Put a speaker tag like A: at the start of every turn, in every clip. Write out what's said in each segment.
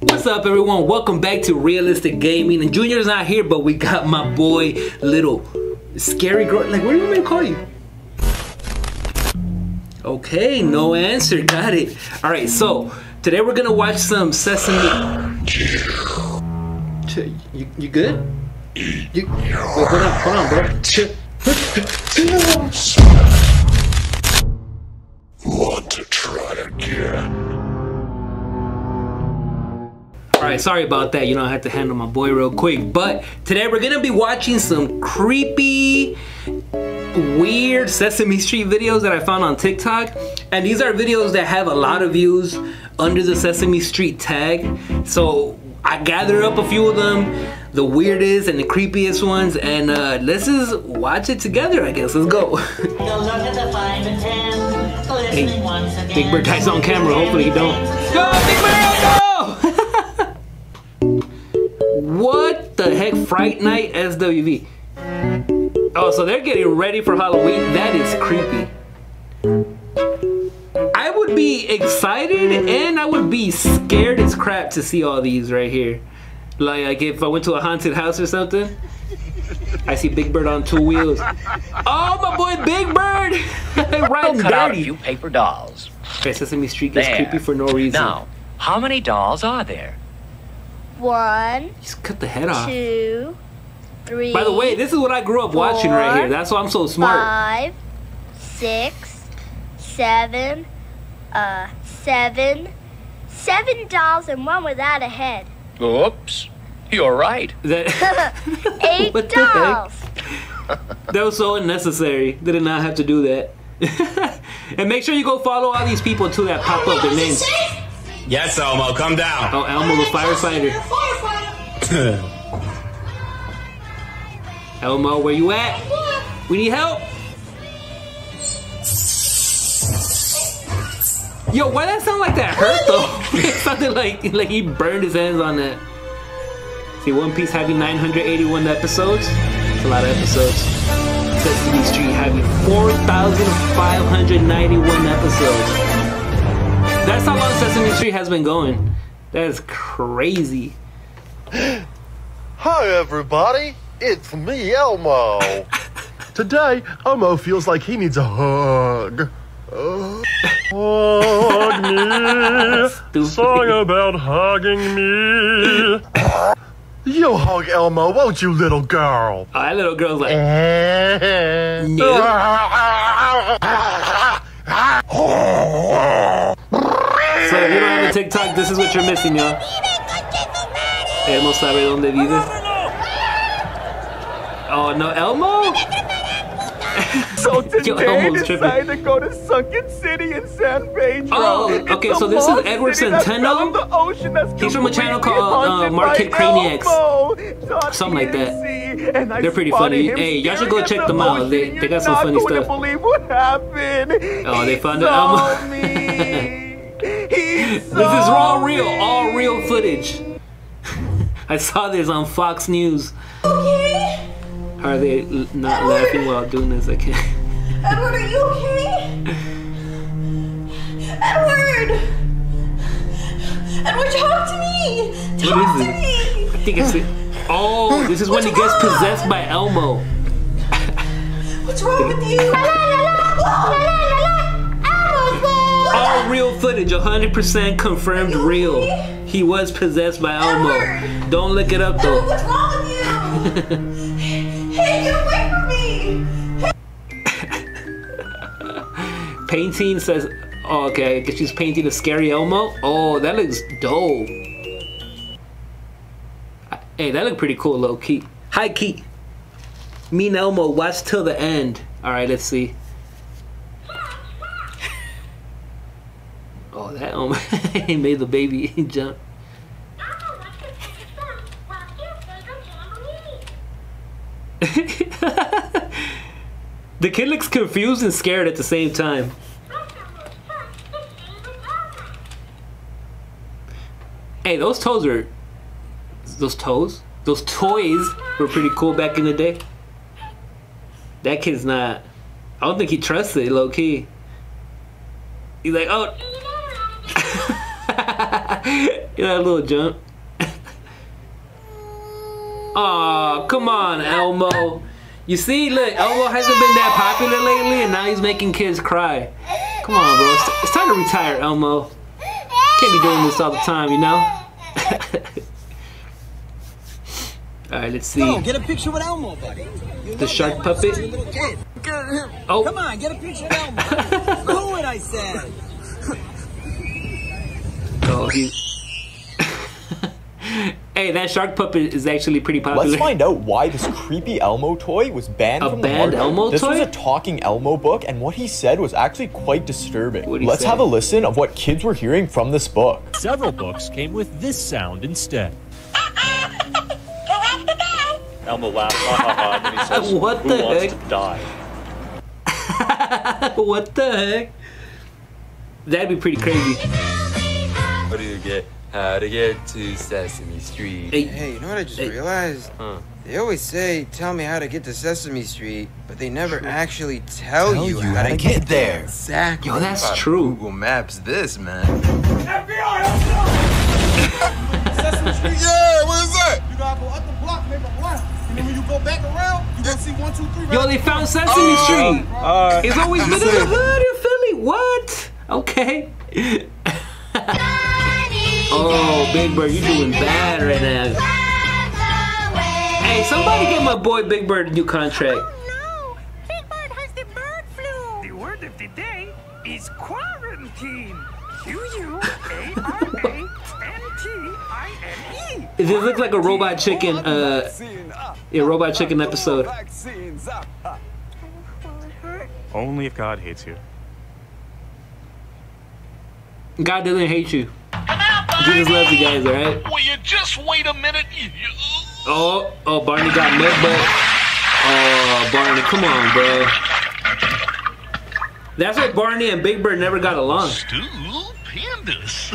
A: What's up, everyone? Welcome back to Realistic Gaming. And Junior's not here, but we got my boy, little scary girl. Like, what do you want me to call you? Okay, no answer. Got it. All right, so today we're gonna watch some Sesame. You good? Wait, hold on, bro.
B: Want to try again?
A: Alright, sorry about that. You know, I had to handle my boy real quick. But today we're gonna be watching some creepy, weird Sesame Street videos that I found on TikTok. And these are videos that have a lot of views under the Sesame Street tag. So I gathered up a few of them, the weirdest and the creepiest ones, and let's just watch it together, I guess. Let's go. Hey, Big Bird Ty's on camera. Hopefully he don't. Go, Big Bird, go! What the heck? Fright Night SWV. Oh, so they're getting ready for Halloween. That is creepy. I would be excited and I would be scared as crap to see all these right here. Like if I went to a haunted house or something. I see Big Bird on 2 wheels. Oh, my boy Big Bird! Riding
C: cut out a
A: dirty.
C: few paper dolls.
A: Okay, Sesame Street gets
C: There.
A: creepy for no reason.
C: Now, how many dolls are there?
D: 1,
A: Just cut the head off.
D: 2, 3.
A: By the way, this is what I grew up watching right here. That's why I'm so smart.
D: 5, 6, 7, 7 dolls and one without a head.
C: Oops. You're right.
A: That
D: 8
A: What the heck?
D: dolls.
A: That was so unnecessary. They did not have to do that. And make sure you go follow all these people too that pop up their names.
E: Yes, Elmo, come down.
A: Oh, Elmo the firefighter. Elmo, where you at? We need help. Yo, why that sound like that hurt though? It sounded like he burned his hands on that. See, One Piece having 981 episodes. That's a lot of episodes. Sesame Street having 4,591 episodes. That's how long Sesame Street has been going. That is crazy.
F: Hi everybody, it's me Elmo. Today, Elmo feels like he needs a hug. Hug me, song about hugging me. You hug Elmo, won't you, little girl?
A: Oh, that little girl's like, So if you don't have a TikTok, this is what you're missing, y'all. Elmo sabe dónde vives. Oh no, Elmo?
G: So today
A: Yo, Elmo's
G: decided to go to Sunken City in San Pedro.
A: Oh, okay,
G: It's
A: so
G: a
A: this is
G: lost
A: Edward
G: city that's
A: Centeno?
G: down the ocean that's
A: He's from a channel
G: completely
A: called,
G: haunted
A: Market
G: by
A: Craniacs.
G: Elmo.
A: Something like that.
G: And I
A: They're pretty
G: spotted
A: funny.
G: him
A: Hey, y'all should
G: staring
A: go check
G: at the
A: them out.
G: ocean,
A: They
G: and
A: got
G: you're
A: some
G: not
A: funny
G: going
A: stuff.
G: to believe what happened.
A: Oh, they
G: He
A: found the
G: saw
A: Elmo.
G: me. He
A: This is
G: saw
A: all
G: me.
A: real footage. I saw this on Fox News.
H: Okay?
A: Are they not laughing while doing this? I can't.
H: Edward, are you okay? Edward! Edward, talk to me! Talk
A: What is
H: to
A: it?
H: me!
A: I think it's it. Oh, this is when he gets possessed by Elmo.
H: What's wrong with you?
A: All real footage, 100% confirmed real. He was possessed by Elmo. Don't look it up
H: Edward,
A: though.
H: what's wrong with you? Hey, get away from me!
A: Painting says, oh, okay, I guess she's painting a scary Elmo. Oh, that looks dope. Hey, that looked pretty cool, low key. High key. Me and Elmo, watch till the end. All right, let's see. Oh, that Elmo, he made the baby jump. The kid looks confused and scared at the same time. Hey, those toes were... Those toes? Those toys were pretty cool back in the day. That kid's not... I don't think he trusts it, low-key. He's like, oh... You know that little jump. Aw, come on, Elmo. You see, look, Elmo hasn't been that popular lately, and now he's making kids cry. Come on, bro. It's time to retire, Elmo. Can't be doing this all the time, you know? Alright, let's see.
I: No, get a picture with Elmo, buddy.
A: The shark puppet. Oh.
I: Come on, get a picture of Elmo. Do it, I said.
A: Oh, he... Hey, that shark puppet is actually pretty popular.
J: Let's find out why this creepy Elmo toy was banned from the market.
A: Elmo
J: this
A: toy?
J: was a talking Elmo book, and what he said was actually quite disturbing. Let's
A: say?
J: have a listen of what kids were hearing from this book.
K: Several books came with this sound instead.
L: Elmo laughs, ha ha ha, and he says,
A: What
L: who
A: the
L: wants
A: heck?
L: to die?
A: What the heck? That'd be pretty crazy.
M: How to get to Sesame Street.
N: Hey, you know what I just realized? They always say, tell me how to get to Sesame Street, but they never actually tell you how to get there. Exactly.
A: Yo, that's true.
M: Google Maps this, man.
O: Sesame Street? Yeah, what is that? You gotta go up the block, make a left. And then when you go back around, you gonna see 1, 2, 3.
A: Yo, they found Sesame Street. It's always been in the hood in Philly. What? Okay. Oh, Big Bird, you're doing bad right now. Hey, somebody get my boy Big Bird a new contract.
H: No, Big Bird has the bird flu. The word of the day is quarantine. Q-U-A-R-A-N-T-I-N-E.
A: It just looks like a Robot Chicken, Robot Chicken episode.
P: Only if God hates you.
A: God doesn't hate you. Jesus loves you guys, alright?
B: Will you just wait a minute?
A: Oh, Barney got mud butt. Oh, Barney, come on, bro. That's why Barney and Big Bird never got along.
B: Stupendous.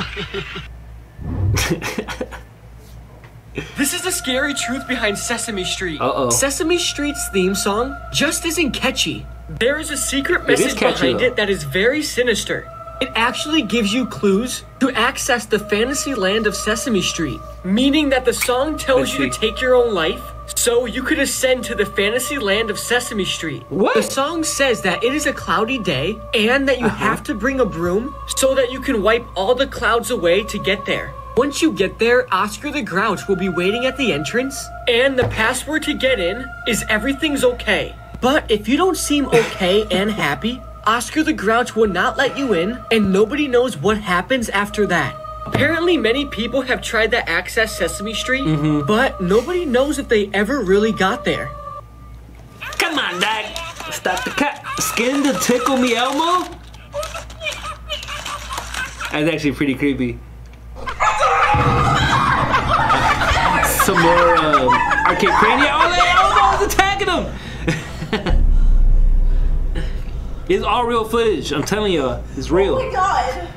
Q: This is the scary truth behind Sesame Street.
A: Uh-oh.
Q: Sesame Street's theme song just isn't catchy. There is a secret message behind it that is very sinister. It actually gives you clues to access the fantasy land of Sesame Street, meaning that the song tells you to take your own life so you could ascend to the fantasy land of Sesame Street.
A: What?
Q: The song says that it is a cloudy day and that you have to bring a broom so that you can wipe all the clouds away to get there. Once you get there, Oscar the Grouch will be waiting at the entrance, and the password to get in is everything's okay. But if you don't seem okay and happy, Oscar the Grouch will not let you in, and nobody knows what happens after that. Apparently, many people have tried to access Sesame Street, but nobody knows if they ever really got there.
A: Come on, Dad. Stop the cat. Skin to tickle me, Elmo? That's actually pretty creepy. Some more arcade crania. Oh, Elmo's attacking him! It's all real footage. I'm telling you, it's real.
H: Oh my god.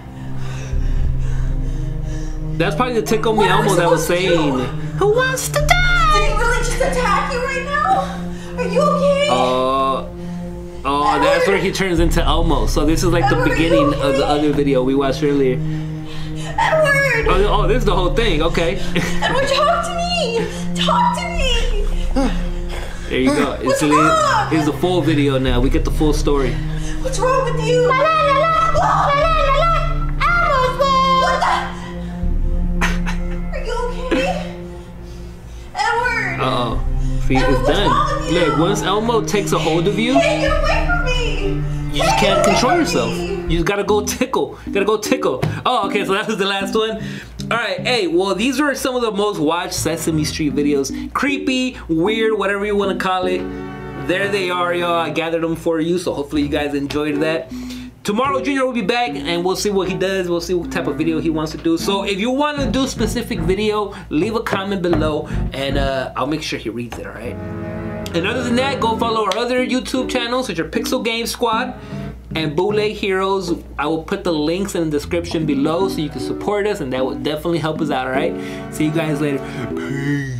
A: That's probably the Tickle Me Elmo that was saying, "Who wants to die?"
H: Did he really just attack you right now? Are you okay?
A: Oh, that's where he turns into Elmo. So this is like the beginning of the other video we watched earlier.
H: Edward!
A: Oh, this is the whole thing. Okay.
H: Edward, talk to me. Talk to me.
A: There you go. It's the full video now. We get the full story.
H: What's wrong with you? La la la la. La la la la. Elmo's what the? Are you okay? Edward.
A: Uh-oh. See, it's done. Look, once Elmo takes a hold of you,
H: Hey, get away from me.
A: you just can't control yourself. You just gotta go tickle. Oh, okay, so that was the last one. Alright, hey, well, these are some of the most watched Sesame Street videos. Creepy, weird, whatever you want to call it. There they are, y'all. I gathered them for you, so hopefully you guys enjoyed that. Tomorrow, Junior will be back, and we'll see what he does. We'll see what type of video he wants to do. So if you want to do a specific video, leave a comment below, and I'll make sure he reads it, alright? And other than that, go follow our other YouTube channels, which are Pixel Game Squad and Bootleg Heroes. I will put the links in the description below so you can support us, and that will definitely help us out, alright? See you guys later. Peace.